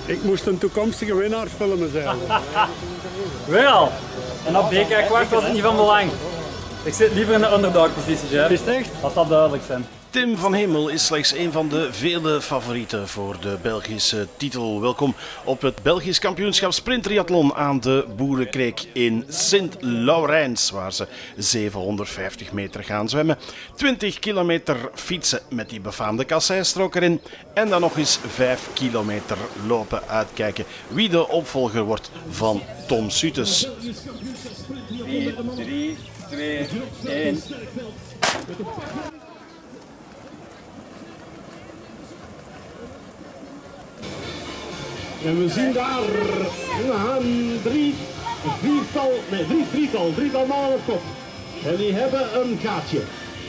Ik moest een toekomstige winnaar filmen zijn. Wel. En op BK-kwart was het niet van belang. Ik zit liever in de underdog-positie, hè. Is het echt? Dat zal duidelijk zijn. Tim van Hemel is slechts een van de vele favorieten voor de Belgische titel. Welkom op het Belgisch kampioenschap sprinttriathlon aan de Boerenkreek in Sint-Laurens, waar ze 750 meter gaan zwemmen, 20 kilometer fietsen met die befaamde kasseistrook erin en dan nog eens 5 kilometer lopen. Uitkijken wie de opvolger wordt van Tom Sutes. 4, 3, 2, 1. En we zien daar een drietal mannen op kop. En die hebben een gaatje.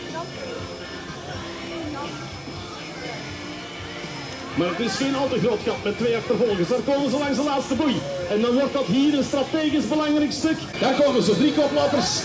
Maar het is geen al te groot gat met 2 achtervolgers. Daar komen ze langs de laatste boei. En dan wordt dat hier een strategisch belangrijk stuk. Daar komen ze, 3 koplopers.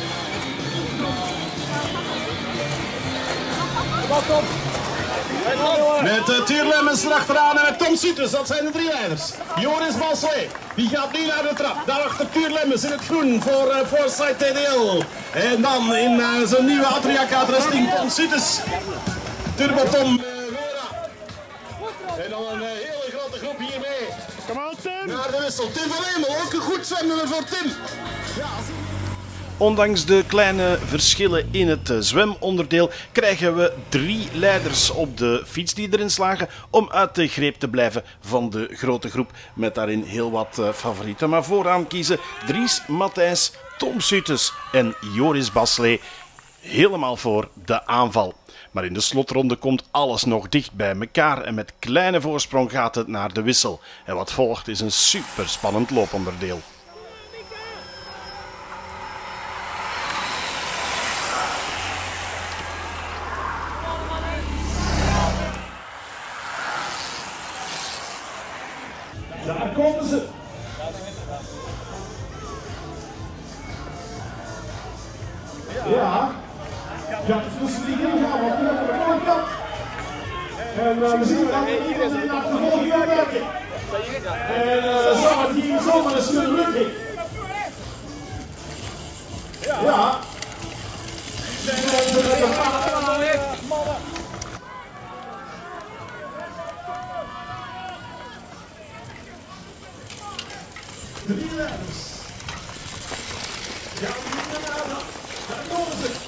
Met Tuur Lemmens erachteraan en met Tom Sutes, dat zijn de 3 leiders. Joris Balslee, die gaat nu naar de trap. Daarachter Tuur Lemmens in het groen voor Foresight TDL. En dan in zijn nieuwe Adriac-uitrusting Tom Sutes. Turbo Tom Vera. En dan een hele grote groep hiermee. Kom aan, Tim! Naar de wissel. Tim van Hemel, ook een goed zwemmen voor Tim. Ja. Ondanks de kleine verschillen in het zwemonderdeel krijgen we 3 leiders op de fiets die erin slagen om uit de greep te blijven van de grote groep met daarin heel wat favorieten. Maar vooraan kiezen Dries Matthijs, Tom Sutes en Joris Balslee helemaal voor de aanval. Maar in de slotronde komt alles nog dicht bij elkaar en met kleine voorsprong gaat het naar de wissel. En wat volgt is een super spannend looponderdeel. Daar komen ze. Ja. Ja, tussen die gaan we op de voorkant. En we zien dat iedereen in de achtervolging gaat werken. En zou het hier zomaar eens kunnen lukken. Ja. Drie leiders. Ja, daar komen ze.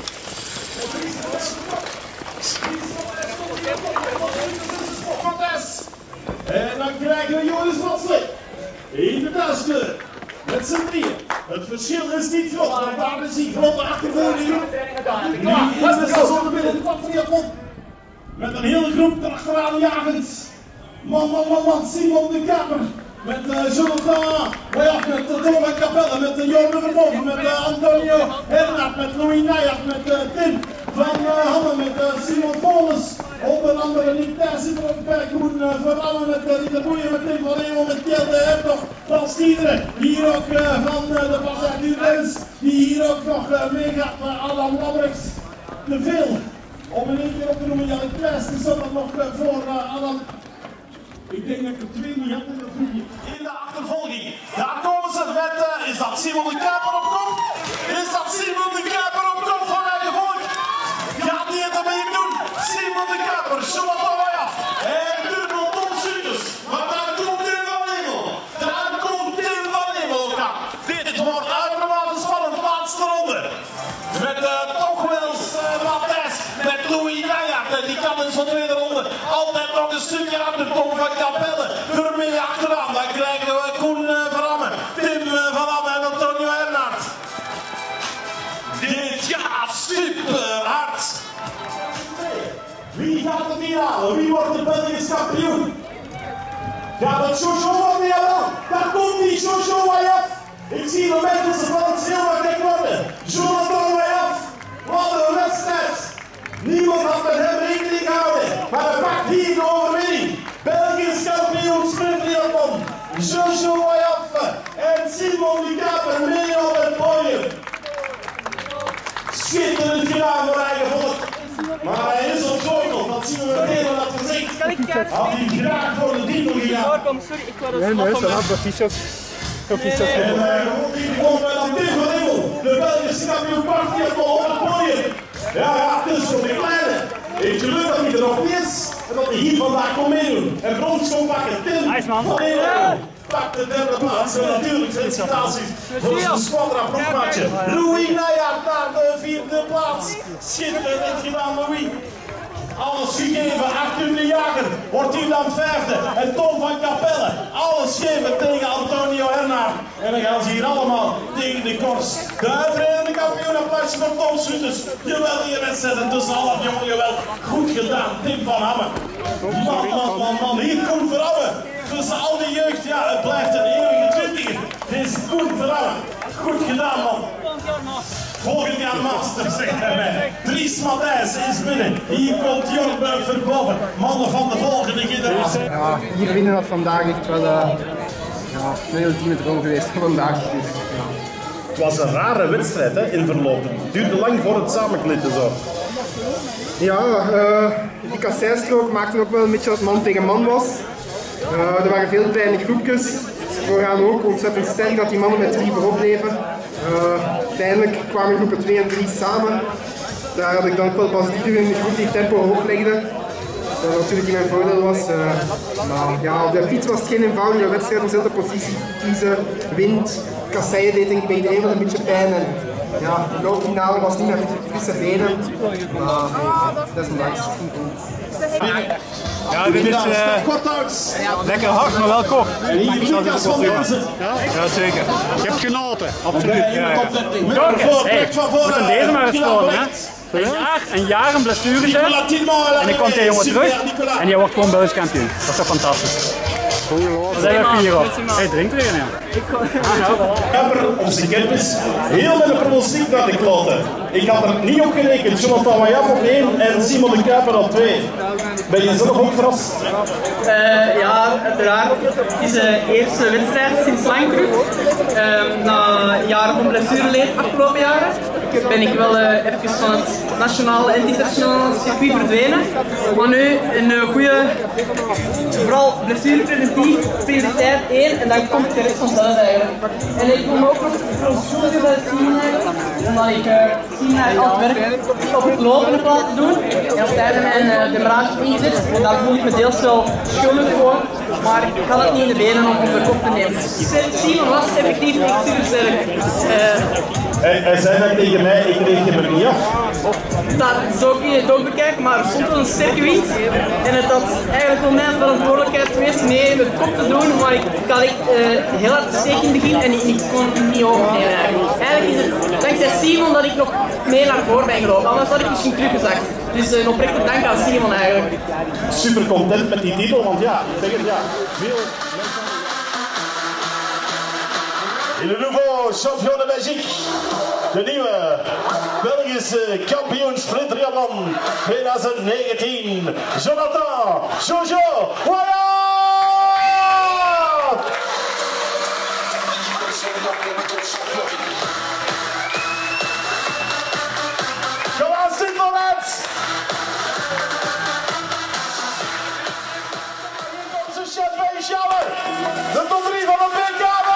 En dan krijgen we Joris Balslee in de thuiskleur met z'n 3. Het verschil is niet groot, maar daar is die grote achtervolging. Nu is de zon binnen de triathlon. Met een hele groep erachteraan jagend. Man, Simon de Kaper. Met Jonathan, met Tom van Capelle, met Jorne Verboven, met Antonio Hernat, met Louis Nijert, met Tim van Hamme, met Simon Polis, onder andere niet thuis zitten op Berghoen, vooral met de Boeien, met Tim van Hemel, met Kjell de Hertog van Stiederen, hier ook van de partij Duurlens, die hier ook nog meegaat met Adam Labrix. Te veel om in één keer op te noemen, Jannik Kleijs, die zat er nog voor Adam. Ik denk dat ik er 2 niet had in dat groepje. In de achtervolging. Daar komen ze met, is dat Simon de Kuiper op kop? Is dat Simon de Kuiper op kop van mijn gevolg? Gaat hij het ermee doen? Simon de Kuiper, Jonathan Wajaf en Turbo Tom Sutes. Maar daar komt Tim van Hemel. Daar komt Tim van Hemel ook aan. Dit wordt uitermate spannend, laatste ronde. Met toch wel Matthijs, met Louis Nijert. Die kan in zo'n tweede ronde altijd nog een stukje aan de Tom van Capelle. Vermee achteraan, dan krijgen we Koen van Amme, Tim van Amme en Antonio Hernat. Dit gaat super hard. Wie gaat het hier halen? Wie wordt de Belgisch kampioen? Gaat het Jojo van die halen? Daar komt die Jojo Wajaf. Ik zie de mensen van het zilver worden. Jonathan Wajaf. Wat een wedstrijd. Niemand had met hem rekening gehouden, maar hij pakt hier de overwinning. Belgisch kampioen sprinttriathlon, Jojo Wajaf en Simon de Kaper mee op het podium. Schitterend gedaan voor eigen volk. Maar hij is ontgoocheld, dat zien we meteen al dat gezicht. Had hij graag voor de titel gegaan. Sorry, ik wou dat Nee, dat is proficiat. Proficiat. En gewoon bij dat Tim van Hemel, de Belgische kampioen basketbal op het podium. Ja, het is voor de kleine. Heeft geluk dat hij er nog niet is en dat hij hier vandaag kon meedoen. En brons kon pakken. Tim van Hemel pakt de derde plaats. En natuurlijk felicitaties voor zijn squadra profmatje. Louis Nijhaart naar de vierde plaats. Schitterend gedaan, Louis. Alles gegeven, Arthur de Jager wordt hier dan vijfde. En Tom van Capelle, alles geven tegen Antonio Hernaert. En dan gaan ze hier allemaal tegen de korst. De uitredende kampioen, applausje voor Tom Sutters. Geweldige wedstrijden tussen alle jongen, geweld. Goed gedaan, Tim van Hamme. Man, hier Koen Verhamme. Tussen al die jeugd, ja, het blijft een eeuwige twintiger. Dit is Koen Verhamme. Goed gedaan, man. Volgend jaar master, zegt hij mij. Dries Matthijs is binnen. Hier komt Jorg Verboven. Mannen van de volgende generatie. Ja, hier winnen had vandaag echt wel mijn ultieme droom geweest vandaag. Dus, ja. Het was een rare wedstrijd hè, in verloop. Het duurde lang voor het samenklitten zo. Ja, die kasseistrook maakte ook wel een beetje dat het man tegen man was. Er waren veel kleine groepjes. Vooraan ook ontzettend sterk dat die mannen met 3 voorop bleven. Uiteindelijk kwamen groepen 2 en 3 samen. Daar had ik dan ook wel pas die in de groep die tempo hoog legde. Dat natuurlijk in mijn voordeel was. Maar ja, op de fiets was het geen eenvoudige wedstrijd om dezelfde positie te kiezen. Wind, kasseien deed denk ik bij iedereen wel een beetje pijn. En ja, de halve finale was niet meer frisse benen. Maar desondanks. Ja, dit is lekker hard, maar wel kort. Ja, zeker. Je hebt genoten, absoluut. Moeten deze maar eens tonen, hè? Een jaar een blessure zijn en dan komt die jongen terug en die wordt gewoon Belgisch kampioen. Dat is toch fantastisch. Daar zijn we hier op. Hij drinkt erin, ja. Kapper op zijn campus, heel met de pronostiek naar de kloten. Ik had er niet op gerekend. Jonathan Mayaf op 1 en Simon de Kuiper op 2. Ben je zelf ook verrast? Ja, uiteraard. Het is de eerste wedstrijd sinds lang terug. Na jaren van blessureleed afgelopen jaren ben ik wel even van het nationale en internationale circuit verdwenen. Maar nu een goede, vooral blessurepreventief, prioriteit 1 en dan komt de rest vanzelf eigenlijk. En ik wil me ook nog verontschuldigen bij het team omdat ik al het werk op het lopen heb laten doen en op tijden mijn demarrage ingezet. En daar voel ik me deels wel schuldig voor, maar ik had het niet in de benen om de kop te nemen. Simon was effectief niet supersterk. Hij zei net tegen mij, ik reken er niet af. Zo kun je het ook bekijken, maar er stond wel een sterke wind. En het had eigenlijk wel mijn verantwoordelijkheid geweest mee met kop te doen, maar ik had echt heel hard steken in het begin en ik kon het niet overnemen eigenlijk. Eigenlijk is het dankzij Simon dat ik nog mee naar voren ben gelopen, anders had ik misschien teruggezakt. Dus een oprechte dank aan Simon eigenlijk. Super content met die titel, want ja, ik zeg het ja, veel... Le nouveau champion de Belgique, de nieuwe Belgische kampioen sprint triathlon 2019, Jonathan Jojo Wyatt! Kom aan, Sint-Laurent! Hier komt zijn champagne shower, de top 3 van de BK!